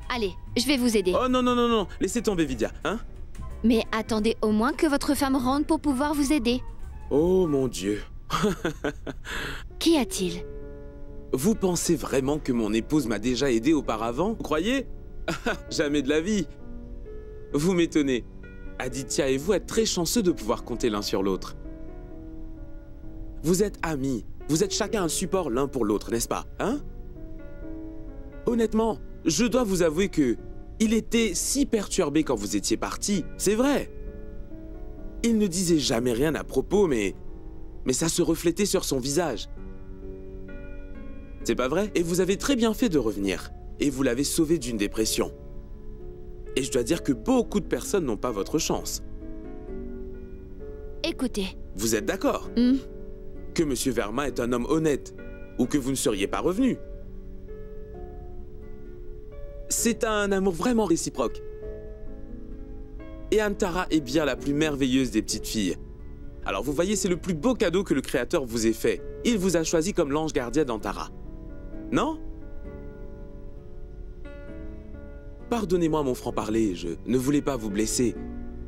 Allez, je vais vous aider. Oh non, non, non, non, laissez tomber Vidya, hein? Mais attendez au moins que votre femme rentre pour pouvoir vous aider. Oh mon Dieu. Qu'y a-t-il? Vous pensez vraiment que mon épouse m'a déjà aidé auparavant? Vous croyez? Jamais de la vie. Vous m'étonnez. Aditya et vous êtes très chanceux de pouvoir compter l'un sur l'autre. Vous êtes amis. Vous êtes chacun un support l'un pour l'autre, n'est-ce pas? Hein? Honnêtement, je dois vous avouer que il était si perturbé quand vous étiez partis. C'est vrai. Il ne disait jamais rien à propos, mais ça se reflétait sur son visage. C'est pas vrai? Et vous avez très bien fait de revenir. Et vous l'avez sauvé d'une dépression. Et je dois dire que beaucoup de personnes n'ont pas votre chance. Écoutez. Vous êtes d'accord? Que M. Verma est un homme honnête, ou que vous ne seriez pas revenu. C'est un amour vraiment réciproque. Et Antara est bien la plus merveilleuse des petites filles. Alors vous voyez, c'est le plus beau cadeau que le Créateur vous ait fait. Il vous a choisi comme l'ange gardien d'Antara. Non? Pardonnez-moi mon franc-parler, je ne voulais pas vous blesser.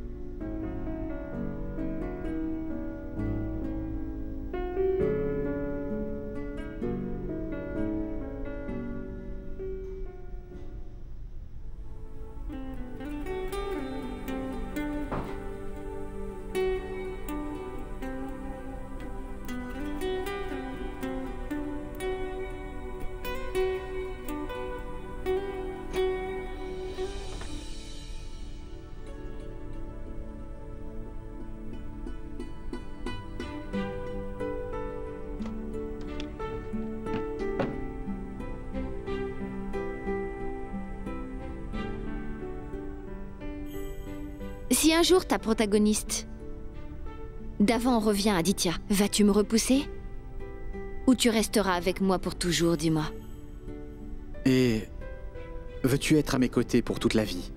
Si un jour ta protagoniste d'avant revient, Aditya, vas-tu me repousser? Ou tu resteras avec moi pour toujours, dis-moi? Et veux-tu être à mes côtés pour toute la vie?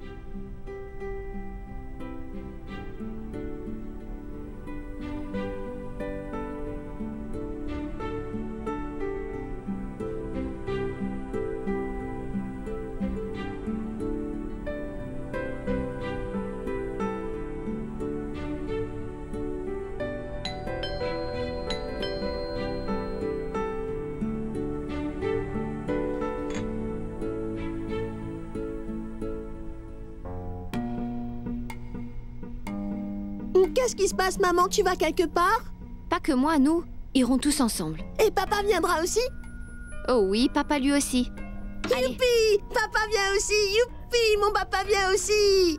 Qu'est-ce qui se passe, maman? Tu vas quelque part? Pas que moi, nous irons tous ensemble. Et papa viendra aussi? Oh oui, papa lui aussi. Allez. Youpi! Papa vient aussi! Youpi! Mon papa vient aussi!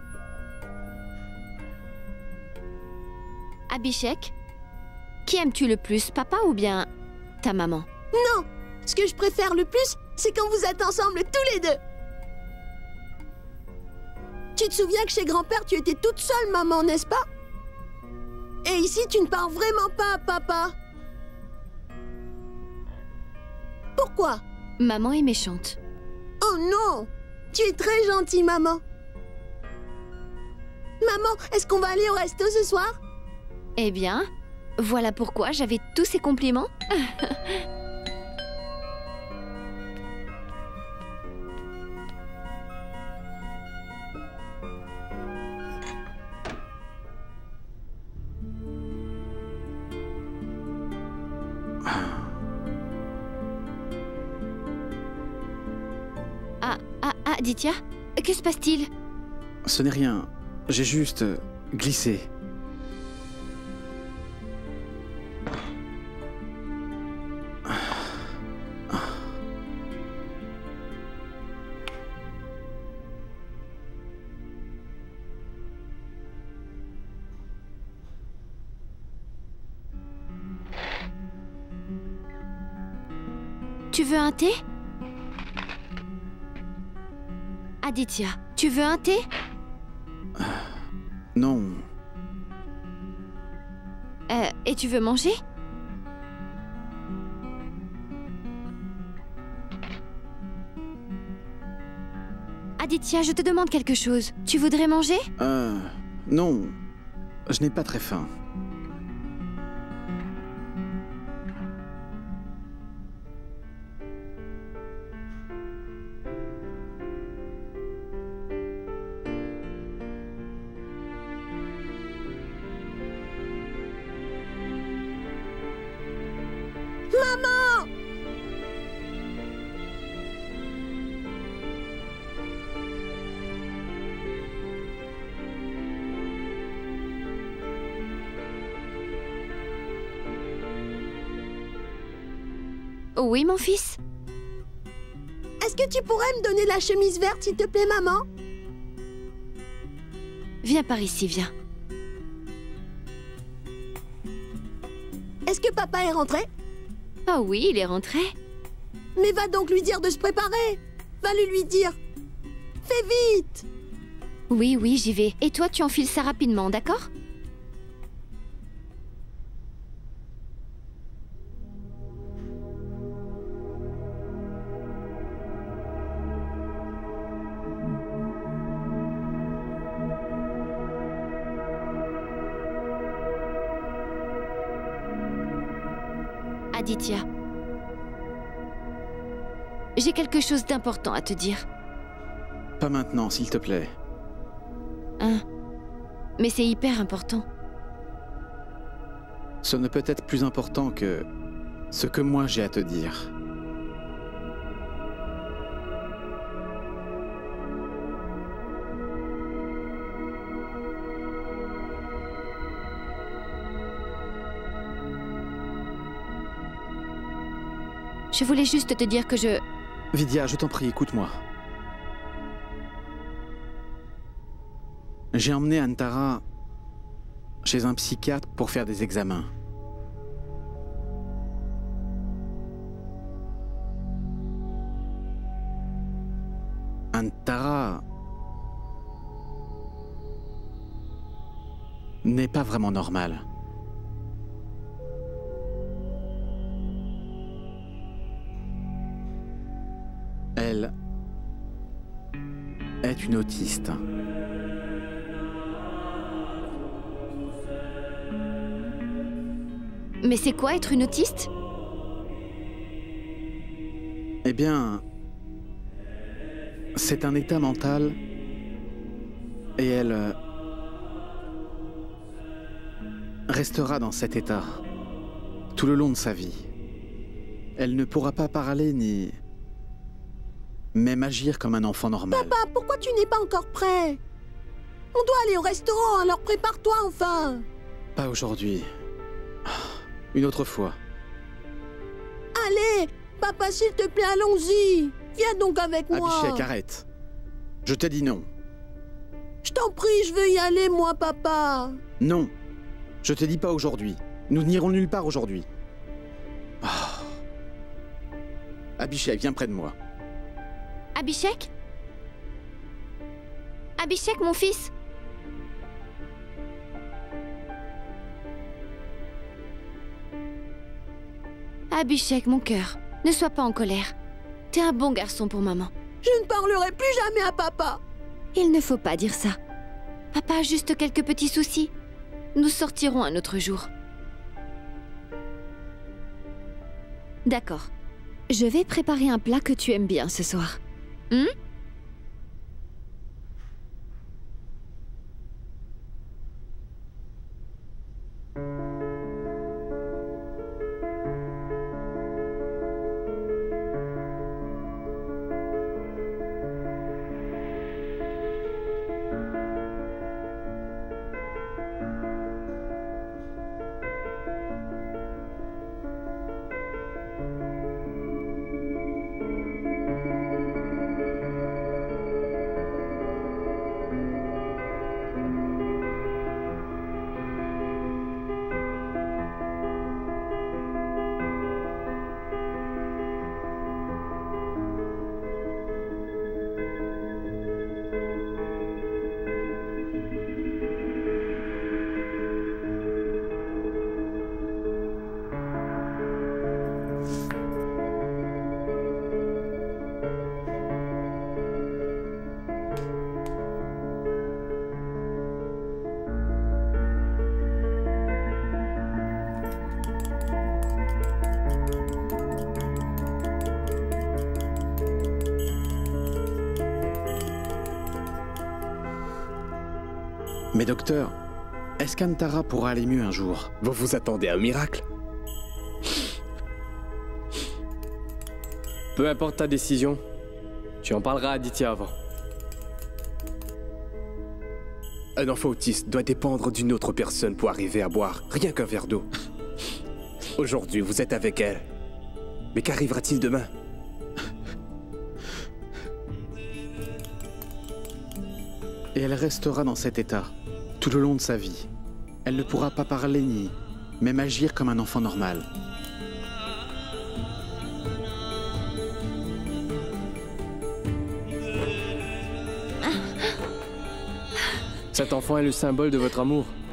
Abhishek, qui aimes-tu le plus, papa ou bien ta maman? Non! Ce que je préfère le plus, c'est quand vous êtes ensemble tous les deux. Tu te souviens que chez grand-père, tu étais toute seule, maman, n'est-ce pas? Et ici, tu ne parles vraiment pas à papa. Pourquoi? Maman est méchante. Oh non! Tu es très gentille, maman. Maman, est-ce qu'on va aller au resto ce soir? Eh bien, voilà pourquoi j'avais tous ces compliments. Aditya, que se passe-t-il? Ce n'est rien. J'ai juste glissé. Tu veux un thé? Aditya, tu veux un thé? Non. Et tu veux manger? Aditya, je te demande quelque chose. Tu voudrais manger? Non. Je n'ai pas très faim. Oui, mon fils? Est-ce que tu pourrais me donner la chemise verte, s'il te plaît, maman? Viens par ici, viens. Est-ce que papa est rentré? Ah oui, il est rentré. Mais va donc lui dire de se préparer. Va lui dire. Fais vite. Oui, oui, j'y vais. Et toi, tu enfiles ça rapidement, d'accord? Aditya, j'ai quelque chose d'important à te dire. Pas maintenant, s'il te plaît. Hein? Mais c'est hyper important. Ce ne peut être plus important que ce que moi j'ai à te dire. Je voulais juste te dire que je... Vidya, je t'en prie, écoute-moi. J'ai emmené Antara chez un psychiatre pour faire des examens. Antara n'est pas vraiment normale. Elle est une autiste. Mais c'est quoi être une autiste? Eh bien, c'est un état mental et elle restera dans cet état tout le long de sa vie. Elle ne pourra pas parler ni même agir comme un enfant normal. Papa, pourquoi tu n'es pas encore prêt? On doit aller au restaurant, alors prépare-toi enfin. Pas aujourd'hui. Une autre fois. Allez, papa, s'il te plaît, allons-y. Viens donc avec moi. Abhishek, arrête. Je t'ai dit non. Je t'en prie, je veux y aller, moi, papa. Non. Je te dis pas aujourd'hui. Nous n'irons nulle part aujourd'hui. Oh. Abhishek, viens près de moi. Abhishek? Abhishek, mon fils? Abhishek, mon cœur, ne sois pas en colère. T'es un bon garçon pour maman. Je ne parlerai plus jamais à papa. Il ne faut pas dire ça. Papa a juste quelques petits soucis. Nous sortirons un autre jour. D'accord. Je vais préparer un plat que tu aimes bien ce soir. Mais docteur, est-ce qu'Antara pourra aller mieux un jour? Vous vous attendez à un miracle? Peu importe ta décision, tu en parleras à Aditya avant. Un enfant autiste doit dépendre d'une autre personne pour arriver à boire rien qu'un verre d'eau. Aujourd'hui, vous êtes avec elle. Mais qu'arrivera-t-il demain? Et elle restera dans cet état, tout le long de sa vie. Elle ne pourra pas parler ni même agir comme un enfant normal. Cet enfant est le symbole de votre amour.